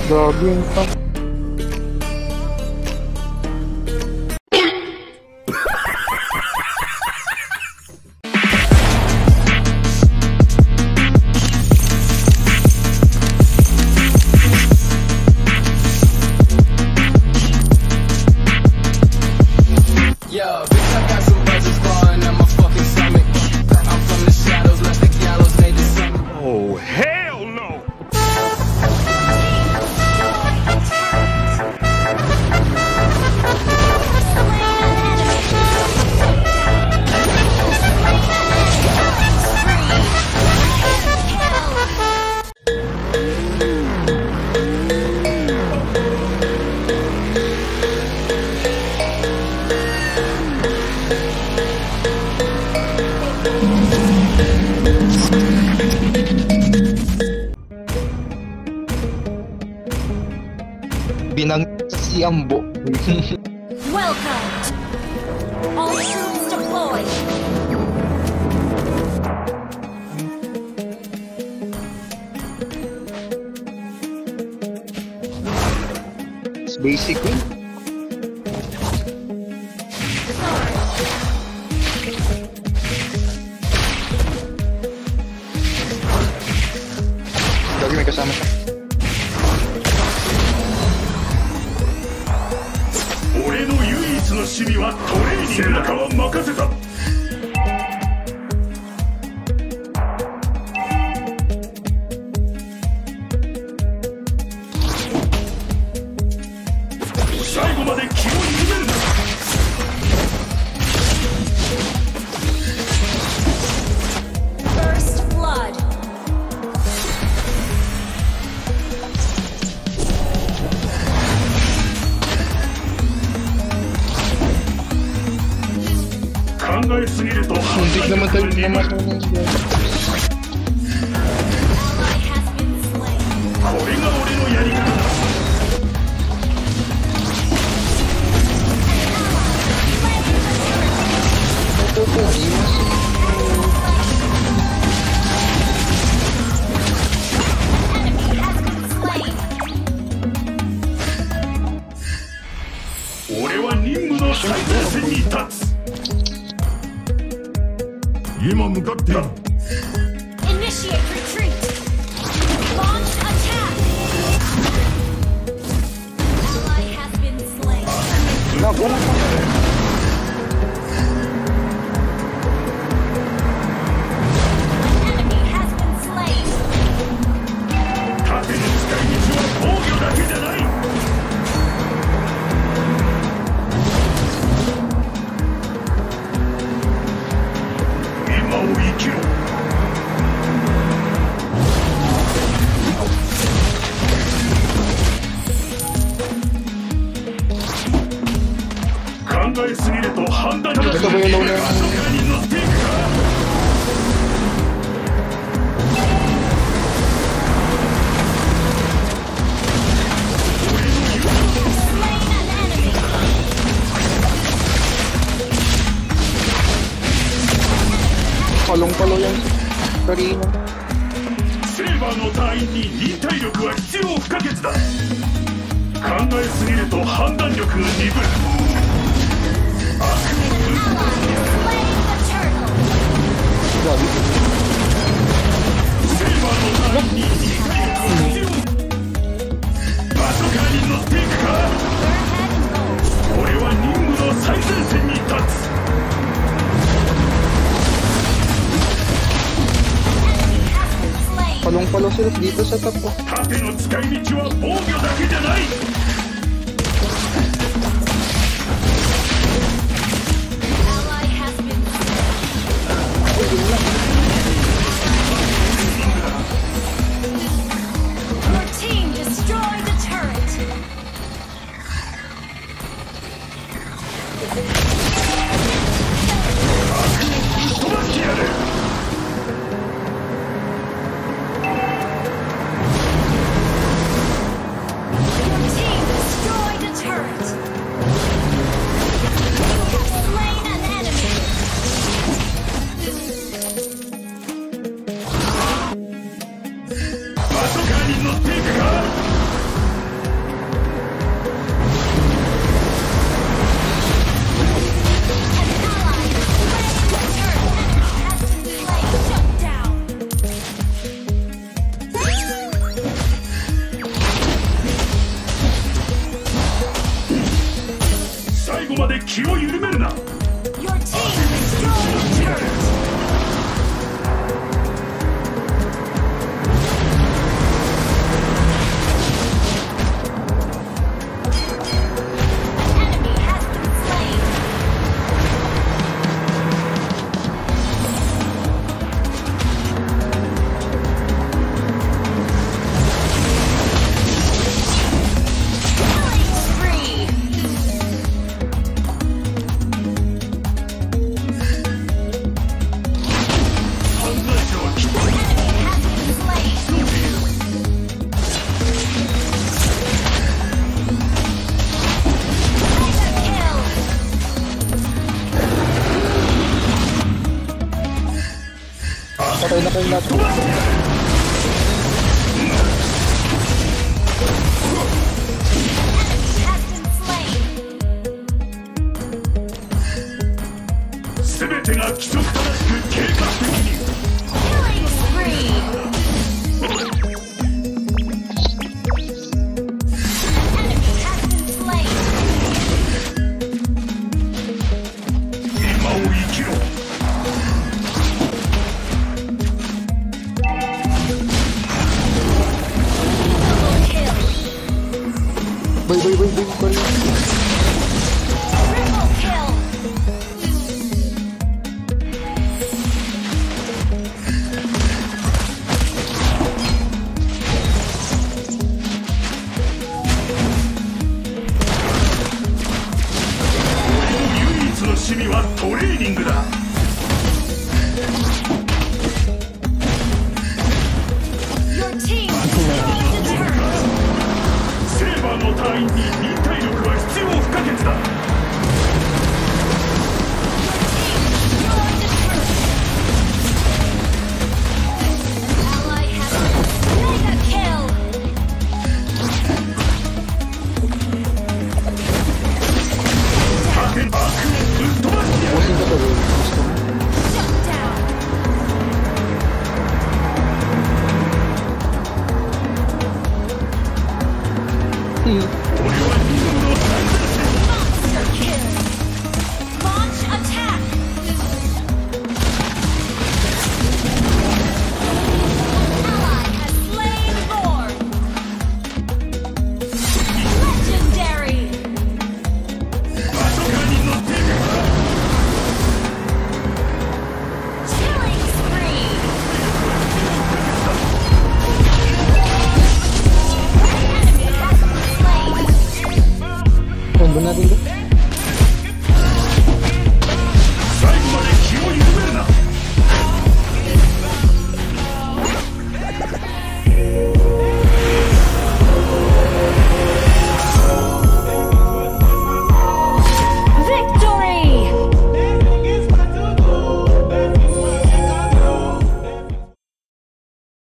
Grabe yung tank. Binang si Ambo. Welcome. All troops deployed. It's basically lagi may kasama siya. First blood. Hindi naman tayo namatay ng Ally has been slain. Enemy has been slain. 俺は任務の最前線に立つ。今向かっている。 Initiate retreat. Launch attack. Ally has been slain. Enemy has been slain. 盾の使い道は防御だけじゃない。今を生きろ。考えすぎると判断力が鈍る。パトカーに乗っていくか。 Palong-palo yan kanina. セーバーの隊員に忍耐力は必要不可欠だ。考えすぎると判断力が鈍る。悪夢の Ally has slain the turtle. セーバーの隊員に忍耐力は必要。パトカーに乗っていくか。俺は任務の最前線に立つ。 Palong-palo sila dito sa top ko. 盾の使い道は防御だけじゃない。 Ally has been slain. Your team destroyed the turret. Your team destroyed a turret. You have slain an enemy. まで気を緩めるな。 Your team destroyed a turret. Patay na kayo lahat. 全てが規則正しく計画的に。 Killing spree. An enemy has been slain. 今を生きろ。 Double kill. Bay. Triple kill. 唯一の趣味はトレーニングだ。